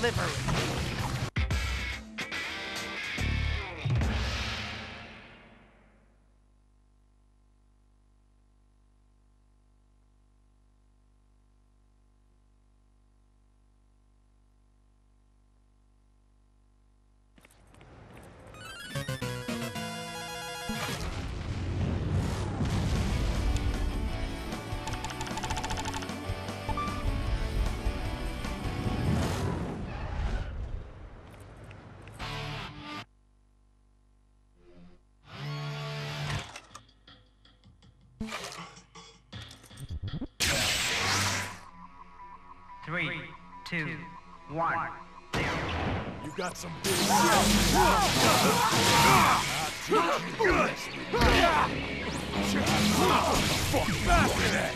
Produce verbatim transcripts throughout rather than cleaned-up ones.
delivery. Three, two, one, zero. You got some big fuck back today.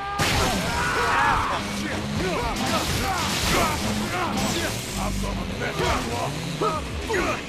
I'm gonna mess you up.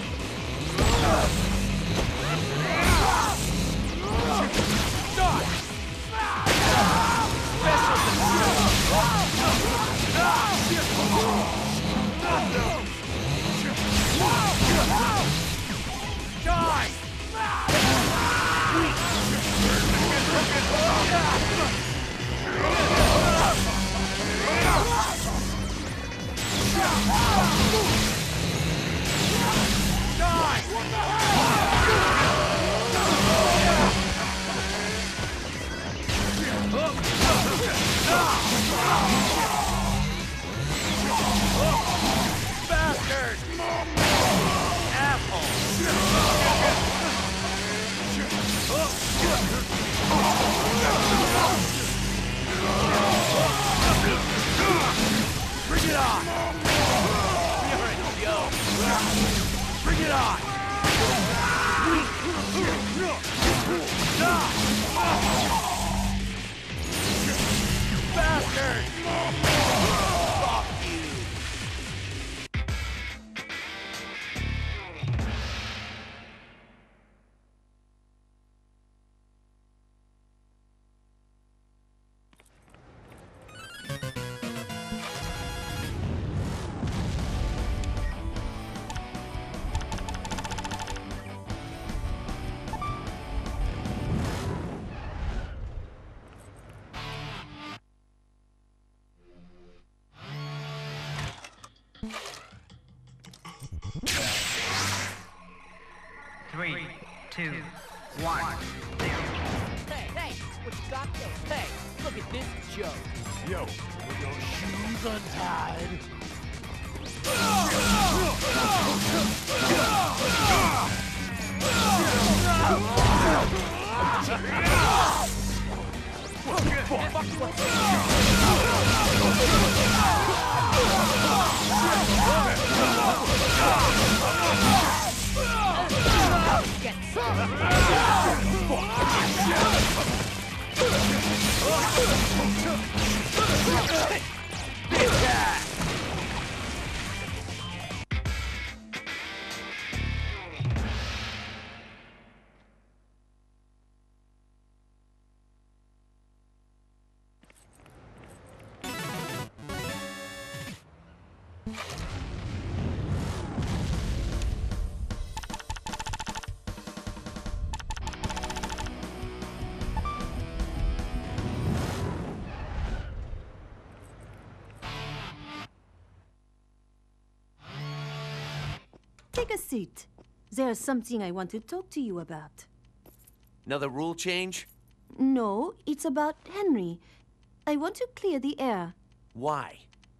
Bring it on! Bring it on! Bastard! Fuck you! Three, two, one, zero. Hey, hey, what you got there? Hey, look at this joke. Yo, with your shoes untied. Take a seat. There's something I want to talk to you about. Another rule change? No, it's about Henry. I want to clear the air. Why?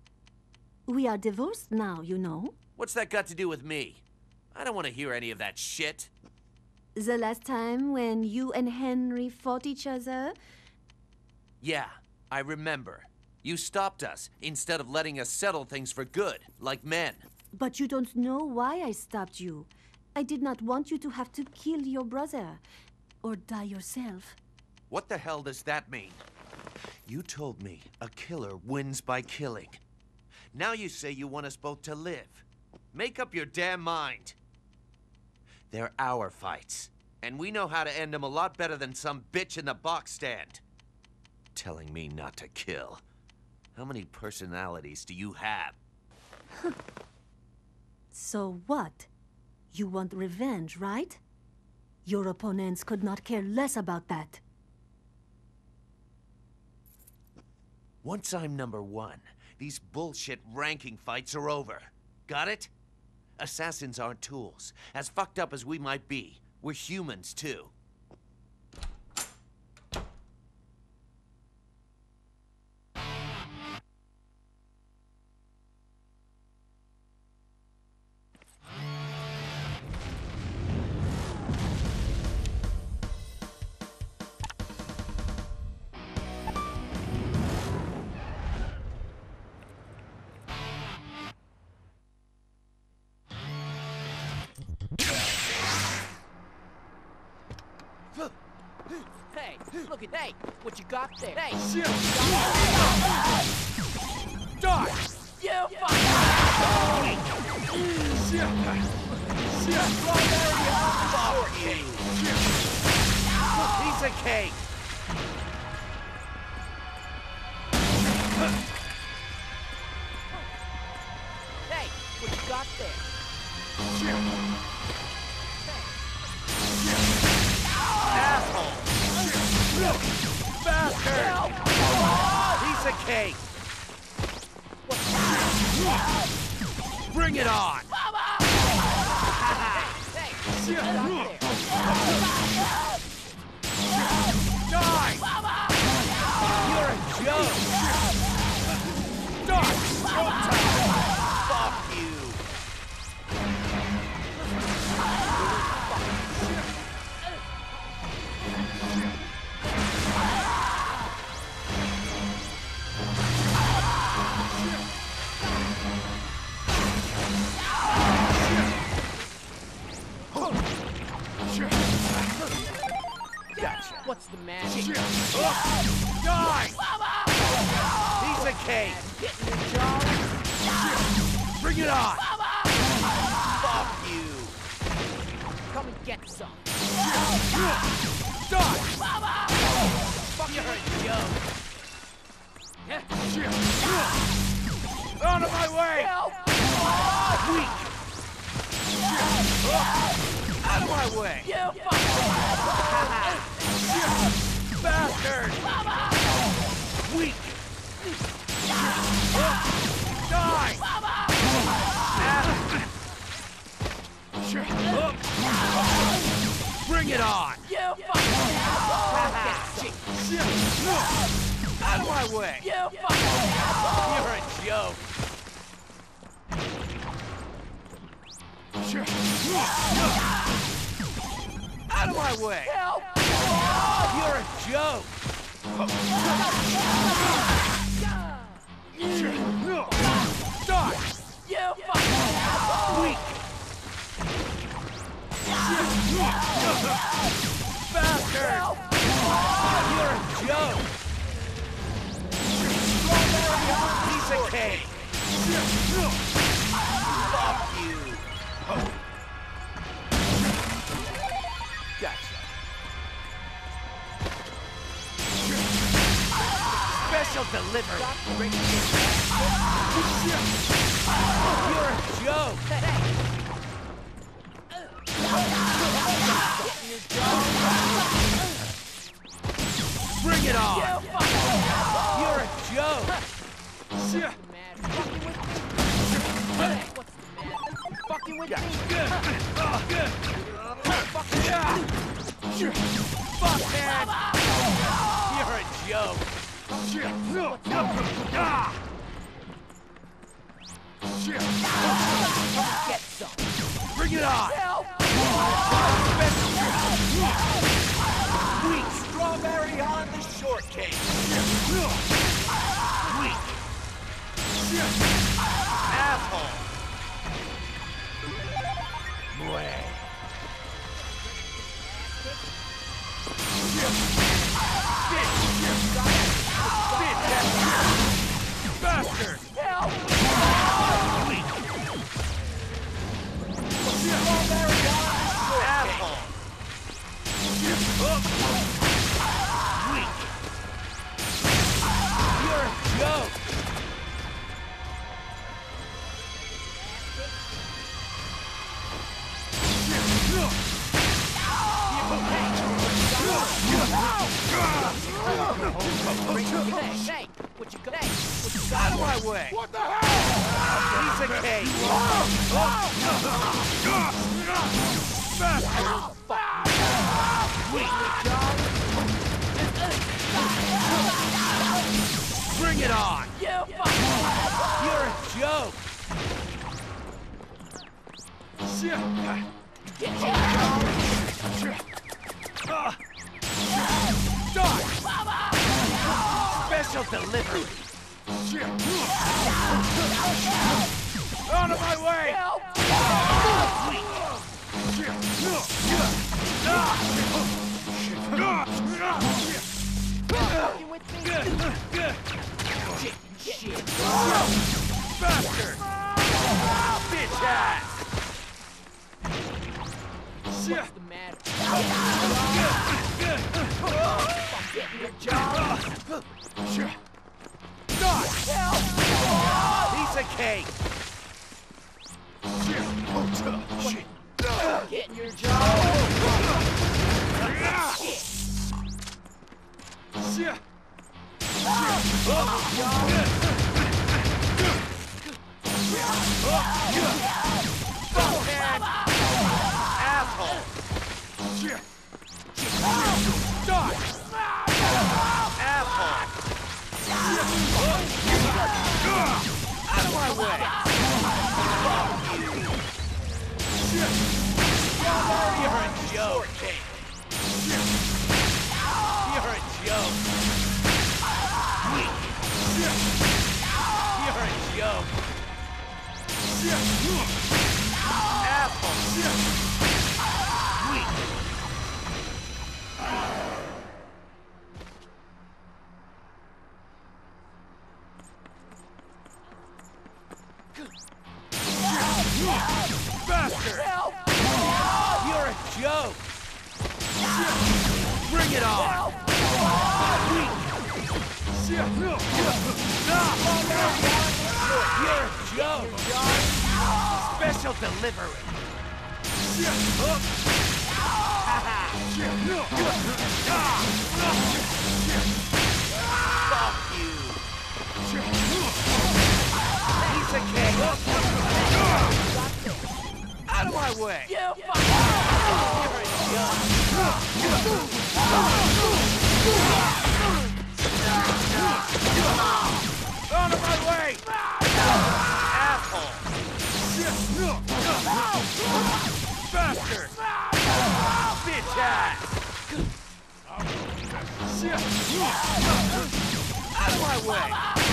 We are divorced now, you know. What's that got to do with me? I don't want to hear any of that shit. The last time when you and Henry fought each other... Yeah, I remember. You stopped us instead of letting us settle things for good, like men. But you don't know why I stopped you. I did not want you to have to kill your brother. Or die yourself. What the hell does that mean? You told me a killer wins by killing. Now you say you want us both to live. Make up your damn mind. They're our fights, and we know how to end them a lot better than some bitch in the box stand. Telling me not to kill. How many personalities do you have? So what? You want revenge, right? Your opponents could not care less about that. Once I'm number one, these bullshit ranking fights are over. Got it? Assassins aren't tools. As fucked up as we might be, we're humans too. Hey, look at hey, what you got there? Hey, Shit! Die! you fuck! Shit! Shit! Fuck you! Piece of cake! Hey, what you got there? Asshole! Bastard! Piece of cake! Bring it on! Hey, what you got there? Die! You're a joke! Die! Showtime! Fuck you! Gotcha. What's the matter? Die! Piece of cake! Getting your jaw? Bring it on! Fuck you! Come and get some. Die! Fuck You're a joke! you. Out of my way! Help! Weak! Out of my way! You fuck! Bastard! Weak! Die! Bring it on! You fuck! Out of my way! You fuck! You're a joke! Out of my way! Help! You're a joke! Die! You fuck! Weak! Bastard! You're a joke! Piece of cake! Fuck you! Gotcha. Special delivery! You're a joke! Bring it on! You're a joke! Mad. Fucking with me? Hey, what's the matter? Fucking with me? Fuck, man! You're a joke! Get some. Bring it on! Help! Weak strawberry on the shortcake! Weak! Asshole! Way! Bastard! Help! Weak! Strawberry on the shortcake! Asshole! Weak! You're a joke! Hey, what you got? Hey, what you got? Out of my way! What the hell? Piece of cake! Bring it on! You fucking You're a joke! Shit! Die! Special delivery! Shit! Out of my way! fucking with me? Shit. Bastard! Bitch ass! What's the matter? Getting your job? Die! Piece of cake! Getting your job? Shit. Shit! Fuckhead! Asshole! Die! Asshole! Out of my way! You're a joke! You're a joke! You're a joke! Asshole! Weak! Bastard! Help! You're a joke! Bring it on! You're a joke! Special delivery! Fuck you! Piece of cake! Out of my way! You fucking Out of my way! Asshole! Bastard! Bitch ass! Out of my way!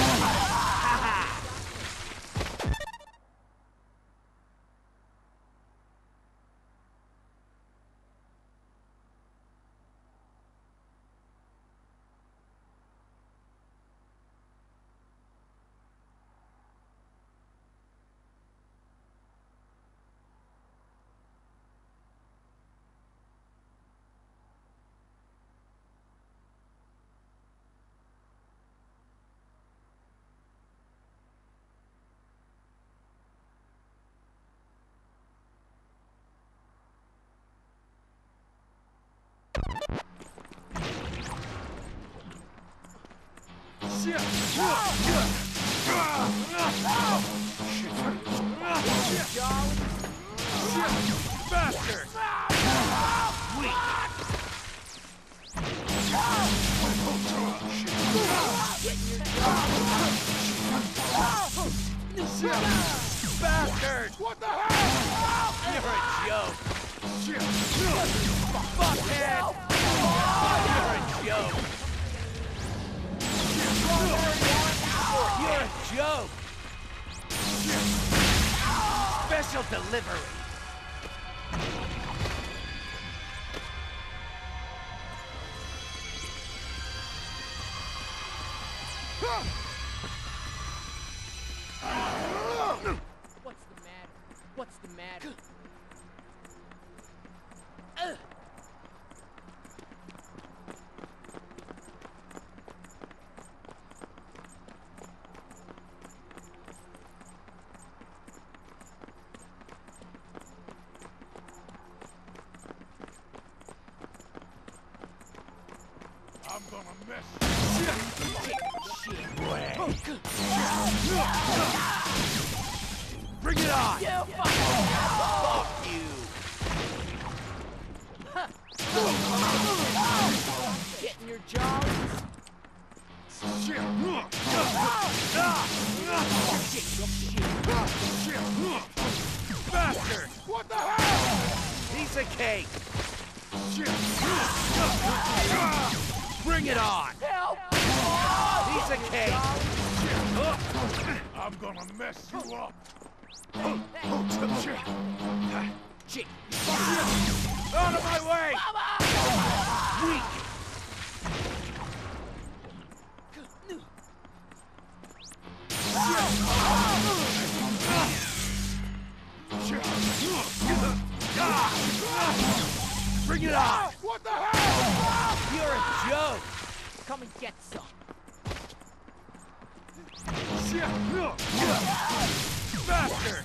Bastard! Weak! Bastard! What the hell? You're a joke! Fuckhead! You're a joke! You're a joke! Special delivery! What's the matter? What's the matter? Ugh. gonna mess you up. Bring it on! You fucking Fuck you! getting your jollies. Shit. Bastard! What the hell? Piece of cake! Shit. Bring it on! Help! Piece of cake! I'm gonna mess you up. Shit. Chick. Out of my way! Weak! Bring it on! What the hell? You're a joke! Come and get some. Shit. Bastard!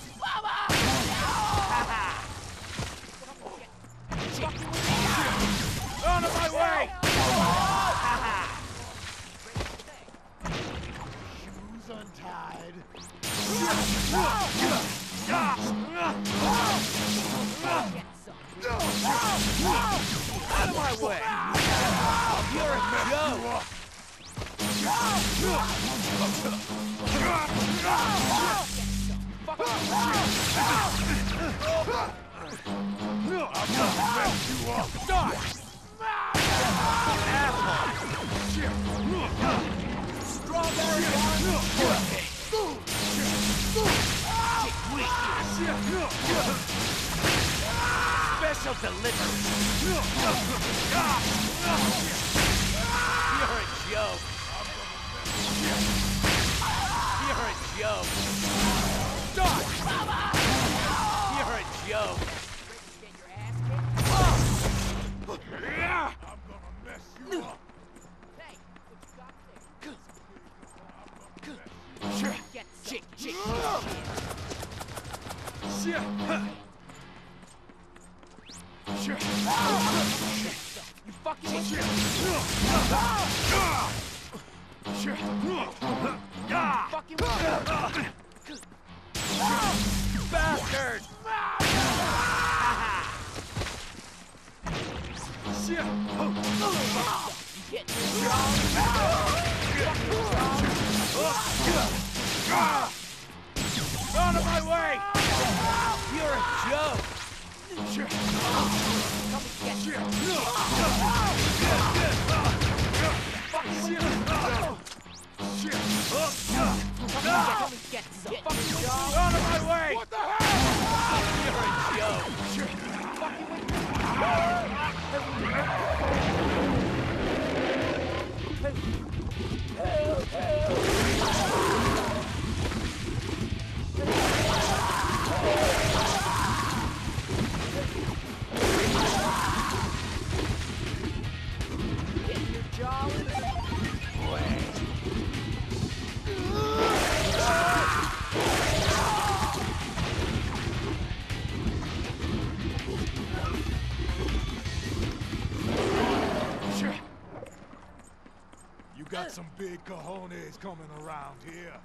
Out of my way! Shoes untied. Get some. Out of my way! You're a joke! I'm gonna mess you up. Stop! Asshole! Strawberry Special delivery! You're a joke! You're a joke! Stop! You're a joke! Get your ass kicked. I'm gonna mess you up. Hey, what you got there? Get some. Chick, chick! Shit. Shit. You fucking with Shit. Shit. fucking with Bastard! Shit. Get your jollies. Out of my way! You're a joke! Shit. Come and get Shit. some. Shit. Come and get some. Fucking jollies. Out of my way! What the hell? You're a joke! Shit. Fucking with Get your jollies. Shit. You got some big cojones coming around here.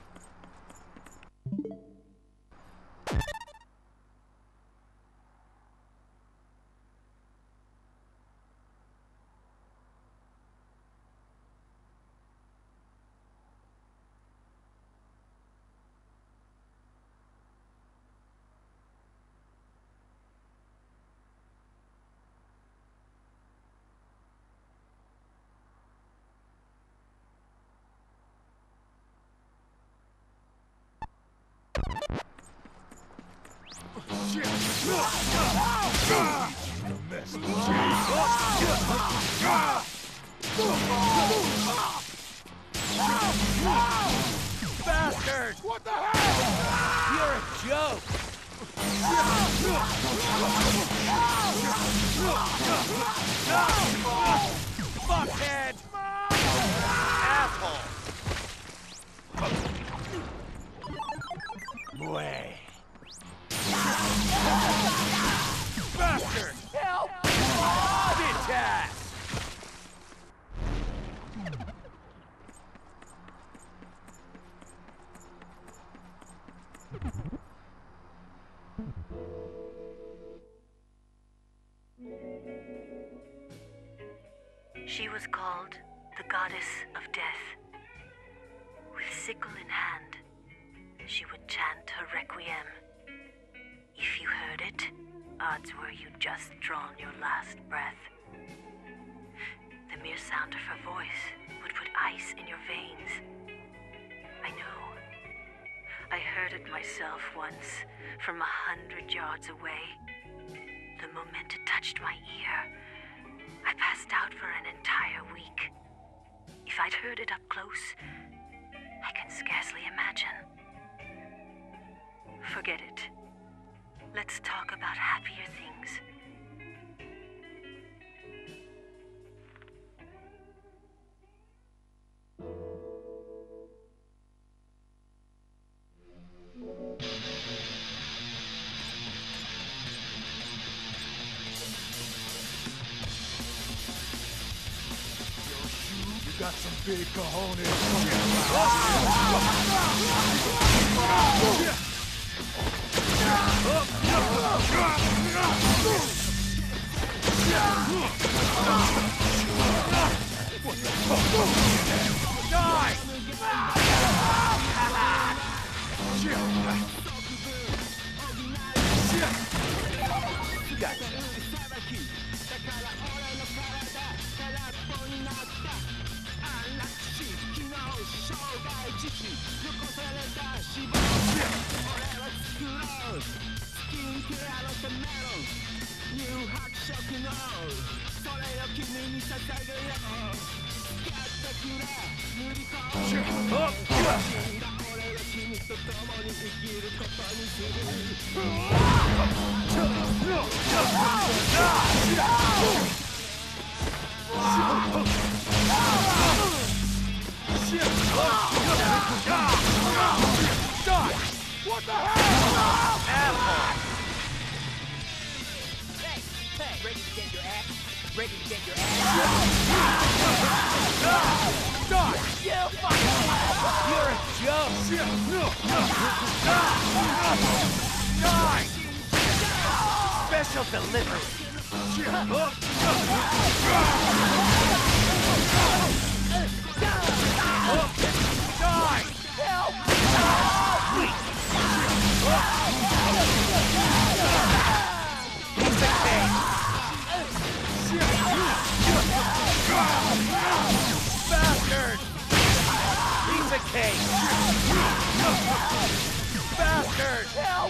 Shit. Bastard! What the hell? You're a joke! Fuckhead! Asshole! Way. Bastard! Help! Bitch ass! She was called the Goddess of Death. With sickle in hand, she would chant her requiem. If you heard it, odds were you'd just drawn your last breath. The mere sound of her voice would put ice in your veins. I know. I heard it myself once, from a hundred yards away. The moment it touched my ear, I passed out for an entire week. If I'd heard it up close, I can scarcely imagine. Forget it. Let's talk about happier things. You got some big cojones. What the hell? Asshole! Hey, hey, ready to get your ass? Ready to get your ass? Die! You fucking You're a joke! Die! Special delivery! Die! Piece of cake! Bastard! Piece of cake! Bastard!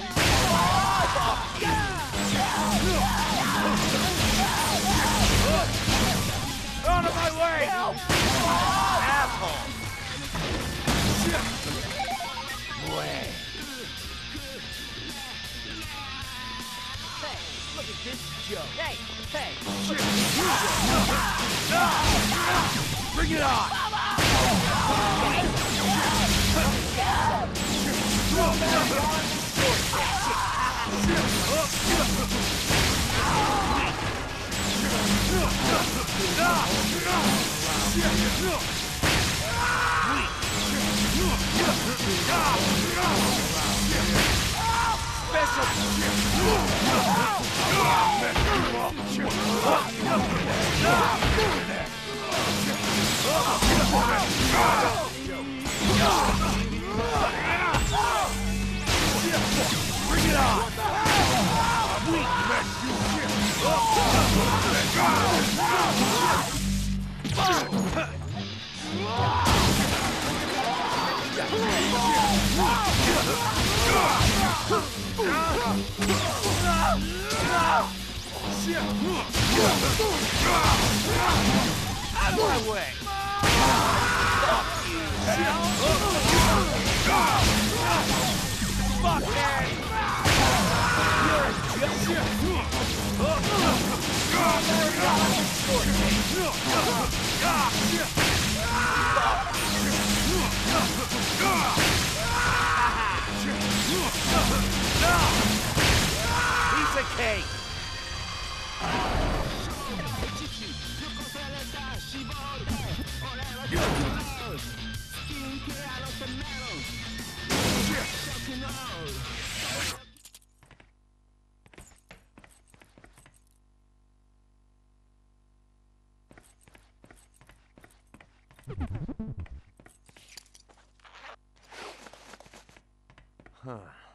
Out of my way! Asshole! Way. Hey, look at this joke. Hey, hey, Bring it on! Bring it on! Out of my way! Fuck man! You're a joke! Piece of cake! Huh.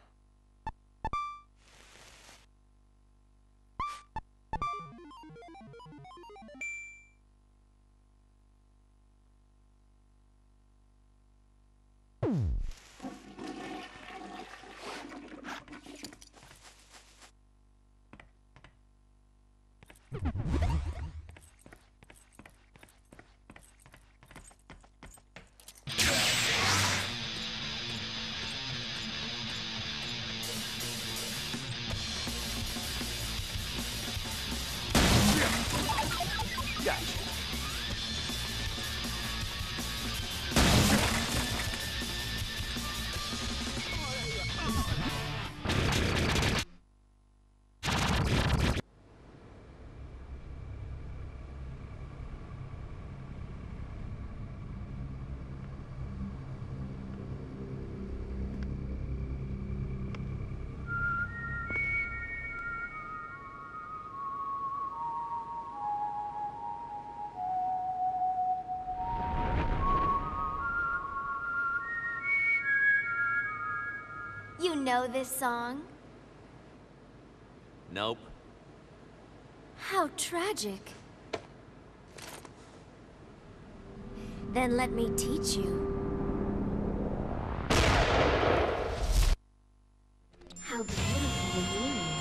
You know this song? Nope. How tragic. Then let me teach you. How beautiful it is.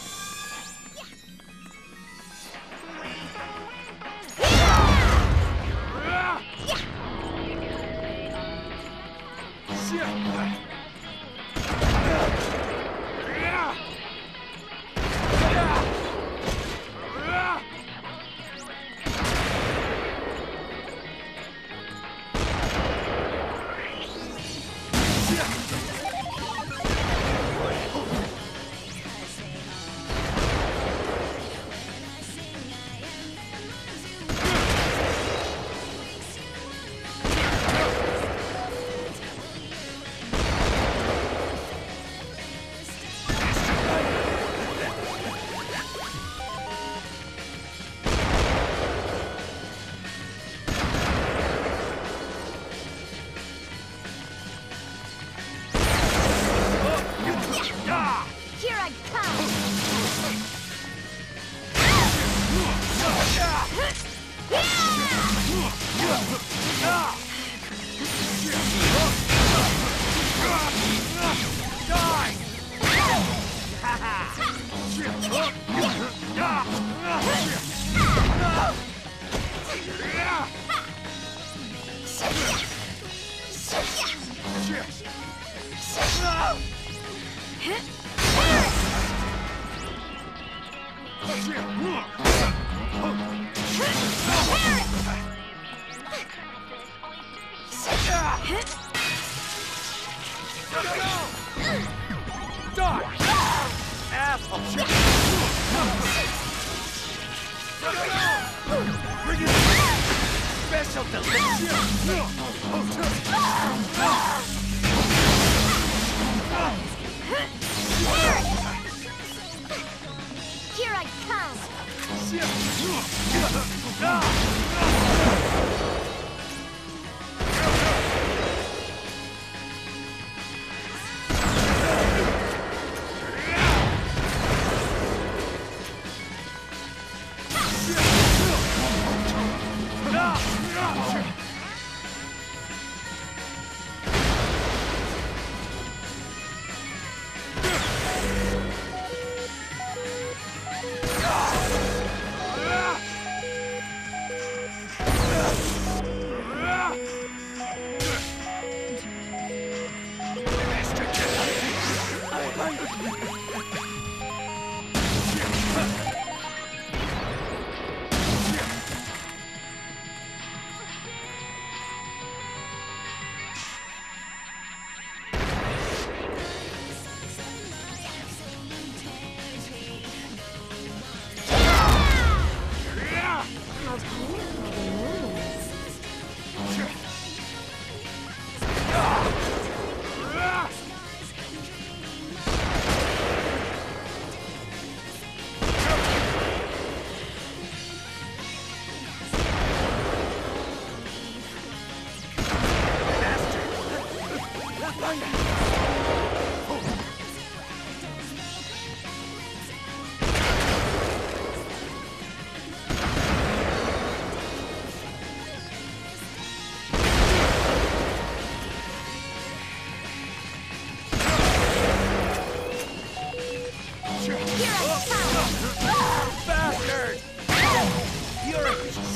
Here I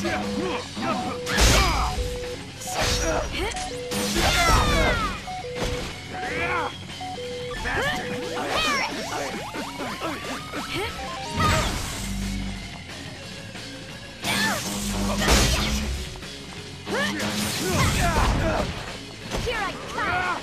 Here I come!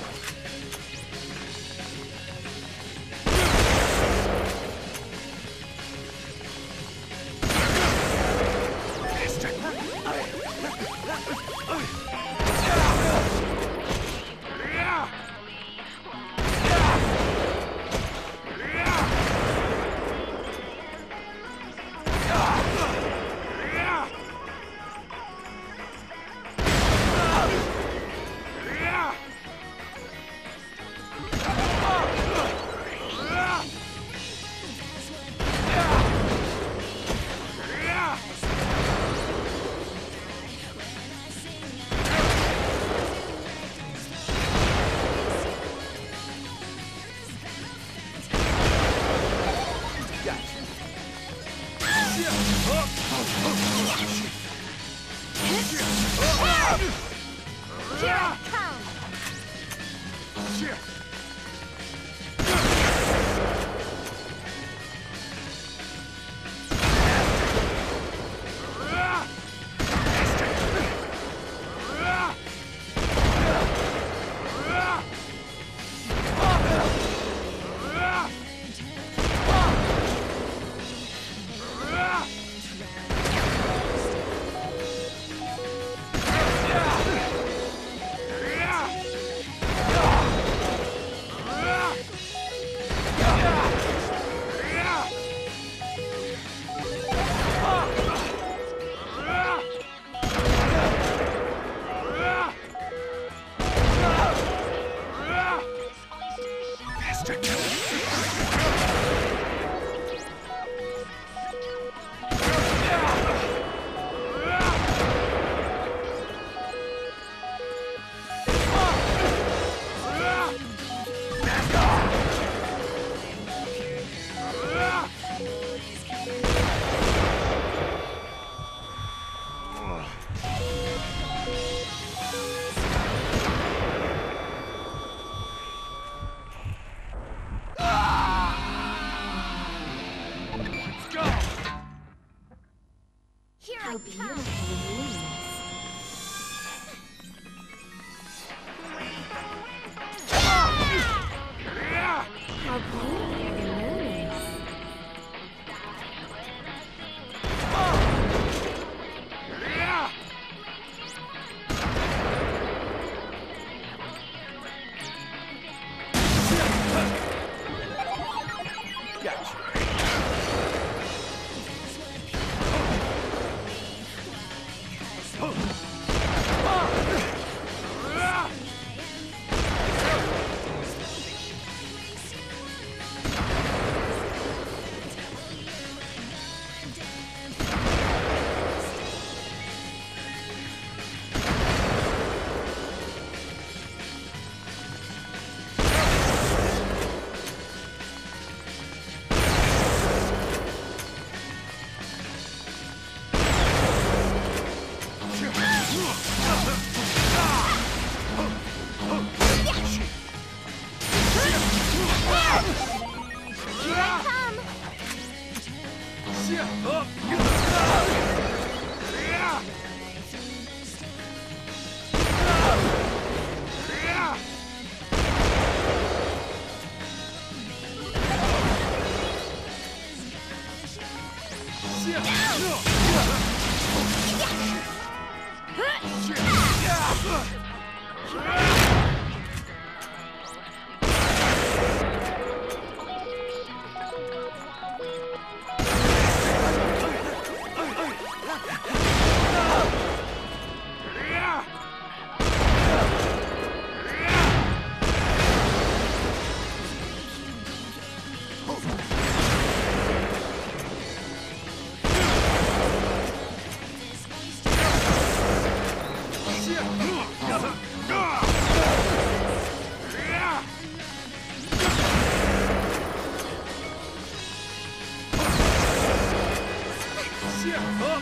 Here I come! How beautiful it is. How beautiful the moon is.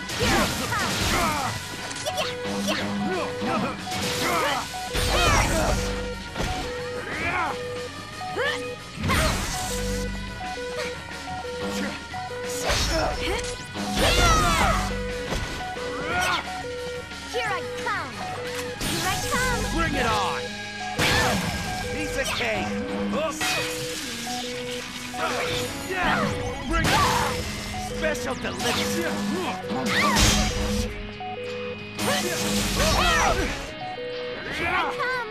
Here I come! Here I come! Bring it on! Piece of cake! Yeah! Bring it! Special delivery! Here I come!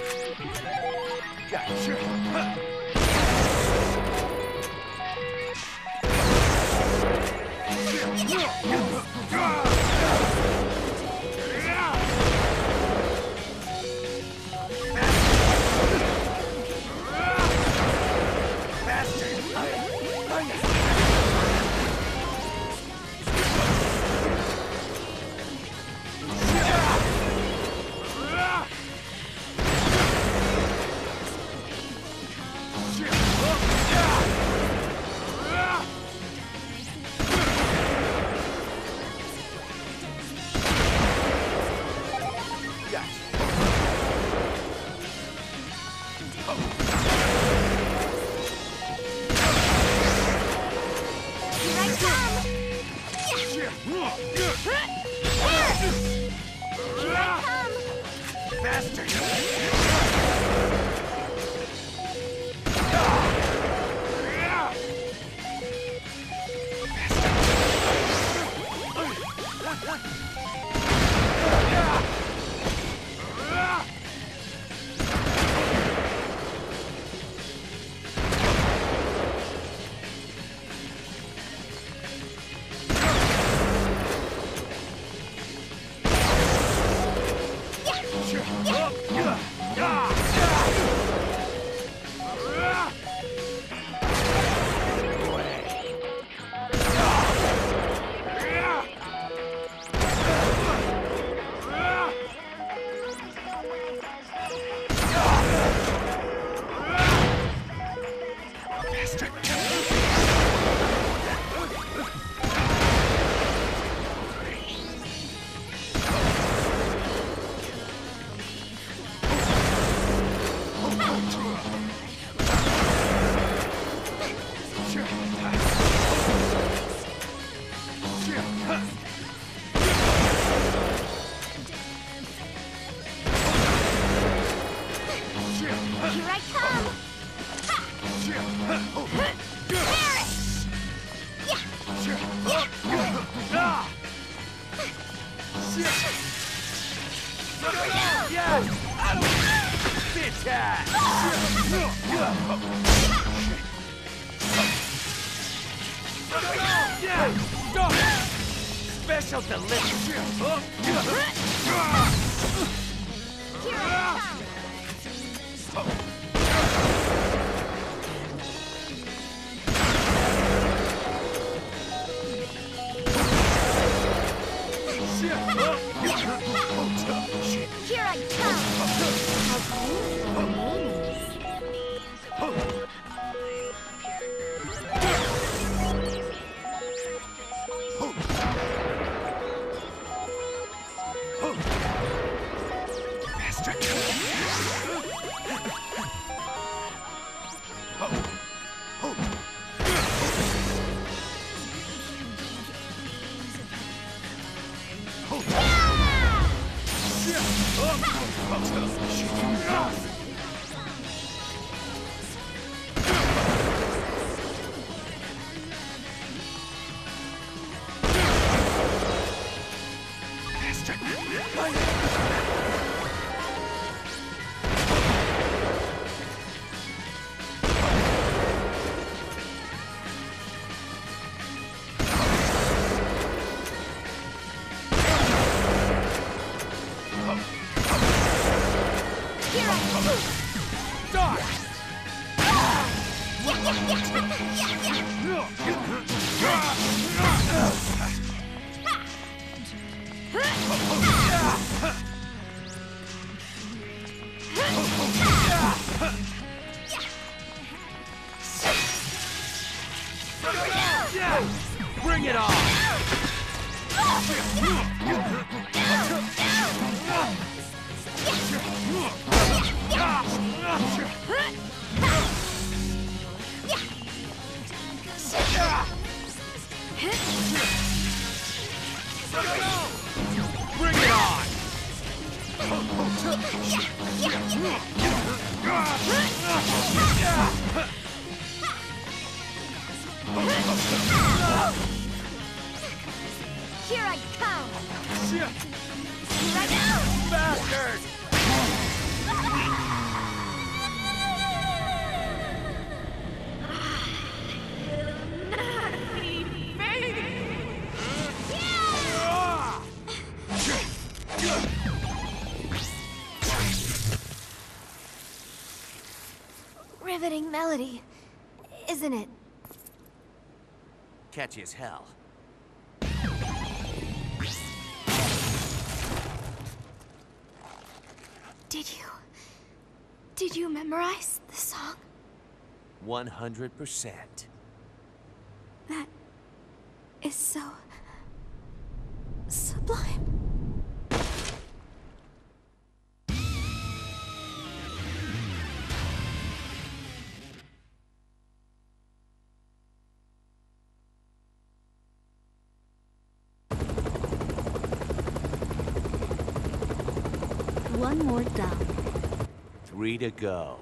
Here I come! Special delivery! Here I come! Here I come! How beautiful name is. Bring it on! Bring it on! Here I come! Shit! Here I go! Bastard! Riveting melody, isn't it? Catchy as hell. Did you... Did you memorize the song? one hundred percent. That is so... sublime. One more down. Three to go.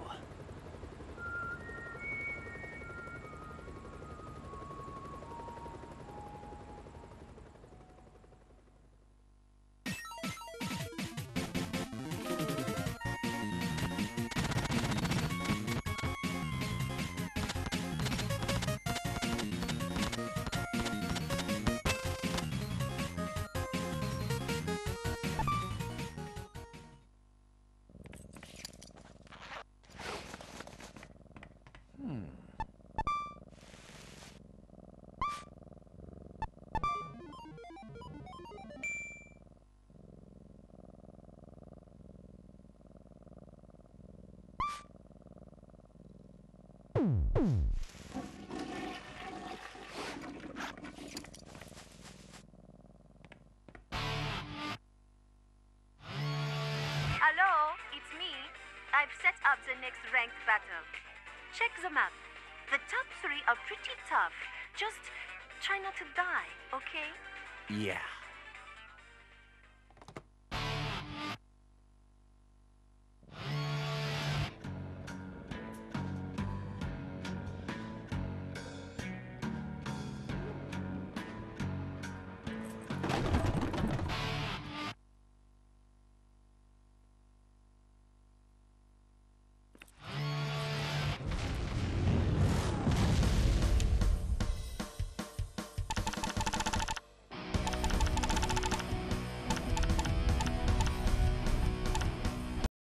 Hello, it's me. I've set up the next ranked battle. Check the map. The top three are pretty tough. Just try not to die, okay? Yeah.